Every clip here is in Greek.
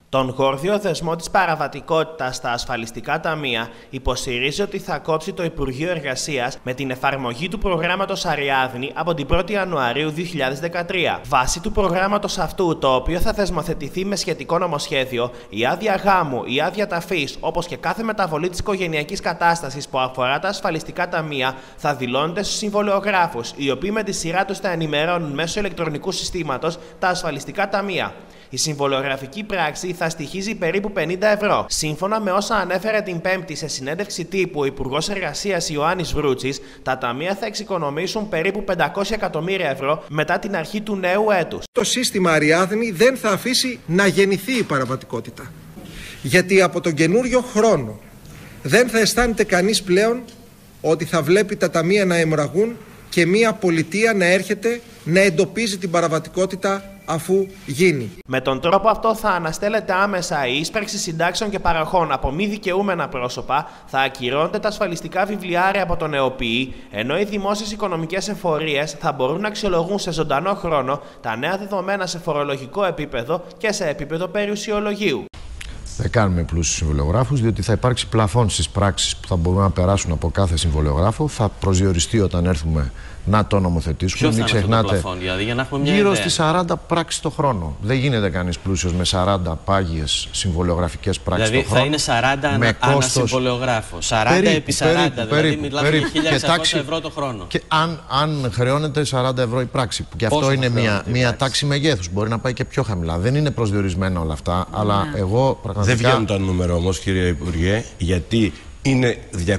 Τον γόρδιο δεσμό της παραβατικότητας στα ασφαλιστικά ταμεία υποστηρίζει ότι θα κόψει το Υπουργείο Εργασίας με την εφαρμογή του προγράμματος Αριάδνη από την 1η Ιανουαρίου 2013. Βάσει του προγράμματος αυτού, το οποίο θα θεσμοθετηθεί με σχετικό νομοσχέδιο, η άδεια γάμου, η άδεια ταφής, όπως και κάθε μεταβολή της οικογενειακής κατάστασης που αφορά τα ασφαλιστικά ταμεία, θα δηλώνεται στους συμβολιογράφους, οι οποίοι με τη σειρά τους θα ενημερώνουν μέσω ηλεκτρονικού συστήματος τα ασφαλιστικά ταμεία. Η συμβολιογραφική πράξη θα στοιχίζει περίπου 50 ευρώ. Σύμφωνα με όσα ανέφερε την Πέμπτη σε συνέντευξη τύπου ο Υπουργός Εργασίας Ιωάννης Βρούτσης, τα ταμεία θα εξοικονομήσουν περίπου 500 εκατομμύρια ευρώ μετά την αρχή του νέου έτους. Το σύστημα Αριάδνη δεν θα αφήσει να γεννηθεί η παραβατικότητα. Γιατί από τον καινούριο χρόνο δεν θα αισθάνεται κανείς πλέον ότι θα βλέπει τα ταμεία να αιμορραγούν και μια πολιτεία να έρχεται να εντοπίζει την παραβατικότητα αφού γίνει. Με τον τρόπο αυτό θα αναστέλλεται άμεσα η ίσπραξη συντάξεων και παροχών από μη δικαιούμενα πρόσωπα, θα ακυρώνονται τα ασφαλιστικά βιβλιάρια από τον ΕΟΠΗ, ενώ οι δημόσιες οικονομικές εφορίες θα μπορούν να αξιολογούν σε ζωντανό χρόνο τα νέα δεδομένα σε φορολογικό επίπεδο και σε επίπεδο περιουσιολογίου. Δεν κάνουμε πλούσιους συμβολιογράφους, διότι θα υπάρξει πλαφόν στις πράξεις που θα μπορούν να περάσουν από κάθε συμβολιογράφο. Θα προσδιοριστεί όταν έρθουμε να το νομοθετήσουμε. Μην ξεχνάτε, πλαφόν, δηλαδή, για να έχουμε μια γύρω ιδέα. στις 40 πράξεις το χρόνο. Δεν γίνεται κανείς πλούσιος με 40 πάγιες συμβολιογραφικές πράξεις δηλαδή, το χρόνο. Δηλαδή θα είναι 40 ανά συμβολιογράφο. 40 επί 40, δηλαδή μιλάμε για 1.600 ευρώ το χρόνο. Και αν χρεώνεται 40 ευρώ η πράξη, και αυτό πόσο είναι μια τάξη μεγέθους, μπορεί να πάει και πιο χαμηλά. Δεν είναι προσδιορισμένα όλα αυτά, αλλά εγώ πραγματικά. Δεν βγαίνουν το νούμερο όμως, κύριε Υπουργέ, γιατί είναι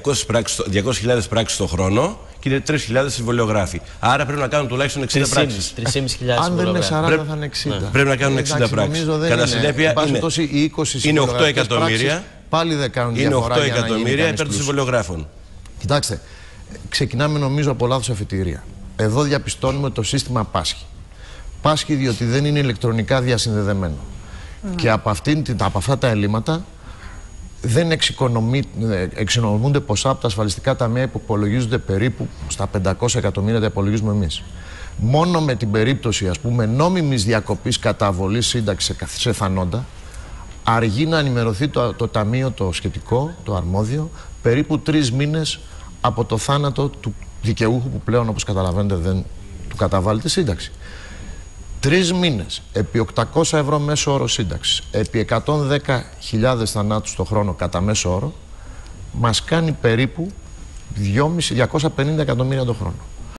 200.000 πράξεις το χρόνο και είναι 3.000 συμβολιογράφοι. Άρα πρέπει να κάνουν τουλάχιστον 60 πράξεις. 3.500 αν δεν είναι 40 θα είναι 60. Πρέπει να κάνουν 60 πράξεις. Κατά συνέπεια είναι 8 εκατομμύρια. Πάλι δεν κάνουν διαφορά. Είναι 8 εκατομμύρια υπέρ των συμβολιογράφων. Κοιτάξτε, ξεκινάμε νομίζω από λάθος αφετηρία. Εδώ διαπιστώνουμε ότι το σύστημα πάσχει. Πάσχει διότι δεν είναι ηλεκτρονικά διασυνδεδεμένο. Και από αυτά τα ελλείμματα δεν εξοικονομούνται ποσά από τα ασφαλιστικά ταμεία που υπολογίζονται περίπου στα 500 εκατομμύρια, τα υπολογίζουμε εμείς. Μόνο με την περίπτωση, ας πούμε, νόμιμης διακοπής καταβολής σύνταξης σε θανόντα, αργεί να ενημερωθεί το ταμείο, το σχετικό, το αρμόδιο, περίπου 3 μήνες από το θάνατο του δικαιούχου που πλέον, όπως καταλαβαίνετε, δεν του καταβάλλεται σύνταξη. 3 μήνες, επί 800 ευρώ μέσο όρο σύνταξης, επί 110.000 θανάτους το χρόνο κατά μέσο όρο, μας κάνει περίπου 250 εκατομμύρια το χρόνο.